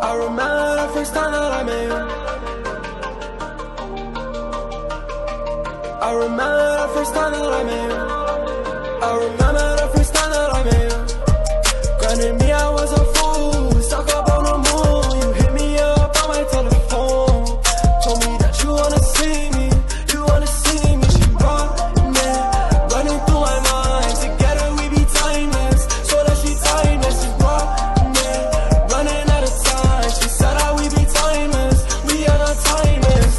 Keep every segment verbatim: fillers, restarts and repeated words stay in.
I remember the first time that I met you. I remember the first time that I met you. I remember the first time that I met you. Granted me, I was a fool, stuck up on the moon. You hit me up on my telephone, told me that you wanna see me, you wanna see me. She running, running through my mind. Together we be timeless, so that she timeless. She running, running out of time. She said that we be timeless, we are not timeless.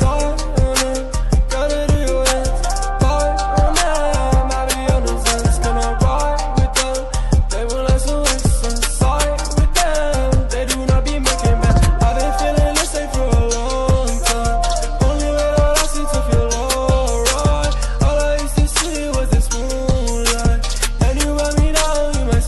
Gotta do it, boy, oh man, I be on the fence, gonna ride with them. They will listen with some side with them. They do not be making bad. I've been feeling this way for a long time. Only way that I seem to feel alright. All I used to see was this moonlight, and you let me down, you my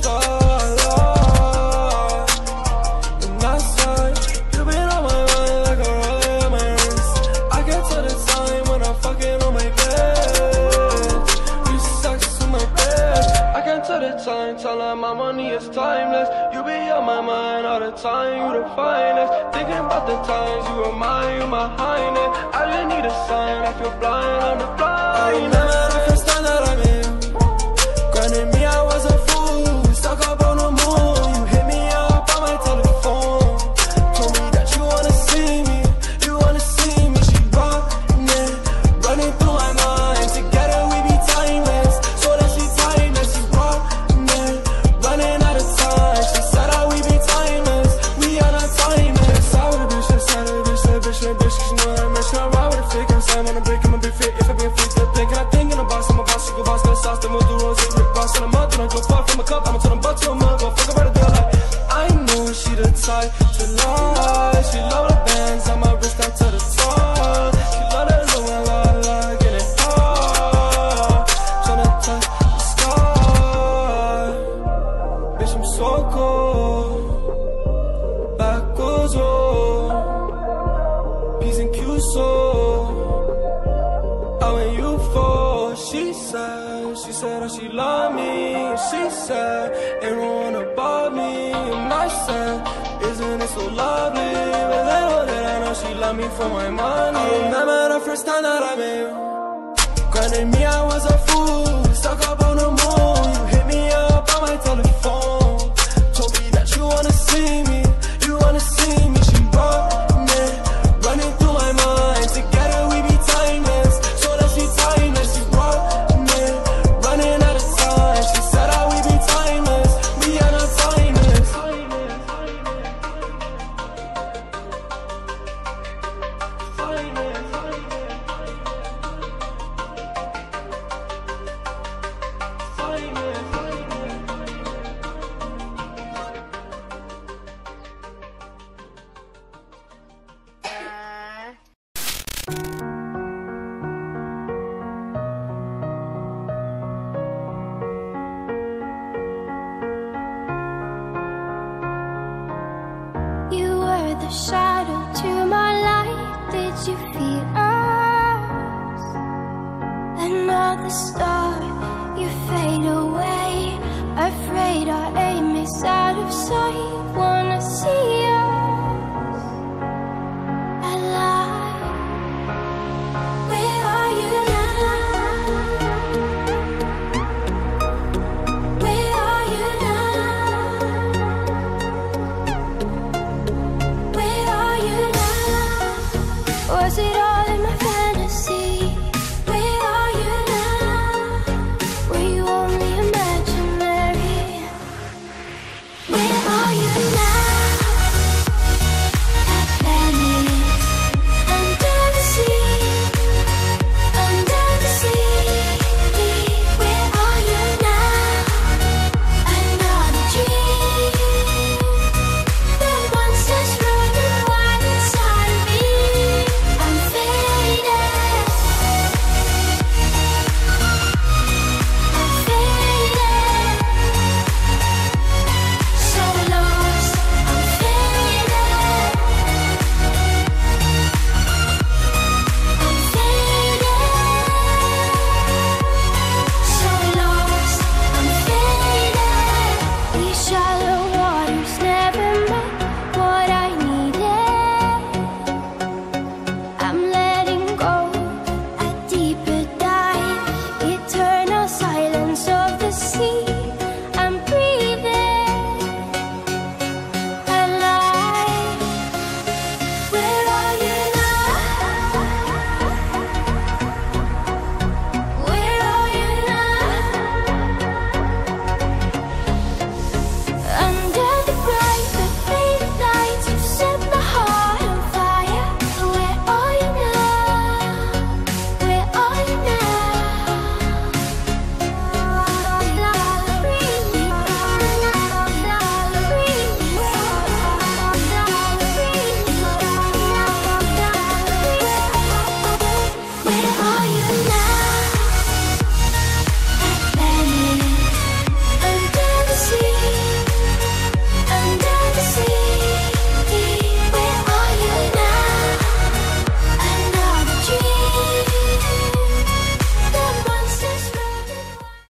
spotlight. And last time, you been on my mind like a rolling on my wrist. I can't tell the time when I'm fucking on my bed. You sex to my bed. I can't tell the time, tell her my money is timeless. You be on my mind all the time, you the finest. Thinking about the times you were mine, you my highness. I just need a sign, I feel blind, I'm the blind. I remember the first time that I met you. Granted me, I was a fool, stuck up on the moon. You hit me up on my telephone, told me that you wanna see me, you wanna see me. She running, running through my mind. Together we be timeless, so that she timeless. She running, running out of time. She said that we be timeless, we are not timeless. I with a bitch, I said a bitch, that bitch, that bitch, 'cause you know that bitch. I ride with a fake, I'm saying on a break, I'm a big fit. If I be a freak, step thinking, I think in a box, I'm a boss, she go boss, no sauce, then we'll do rose, rip boss in a month, and I go far from a cup, I'ma turn them butt to a mug, go fuck about a girl like I know she the type to lie. She love the bands on my wrist out to the top. She love that low and la la, getting hard, tryna touch the sky. Bitch, I'm so cold, backwards roll, P's and Q's so I went you for. She said, she said that she love me. She said, ain't no one above me. And I said, isn't it so lovely? But they know that I know she love me for my money. I remember the first time that I met you. Granted me, I was a fool, stuck up on the moon. You hit me up on my telephone, told me that you wanna see me, you wanna see me. She running, running through my mind. Together we be timeless, so that she timeless. She running, running out of time. She said that we be timeless, we are not timeless. You were the shadow to my light. Did you feel us? Another star, you fade away. Afraid our aim is out of sight. One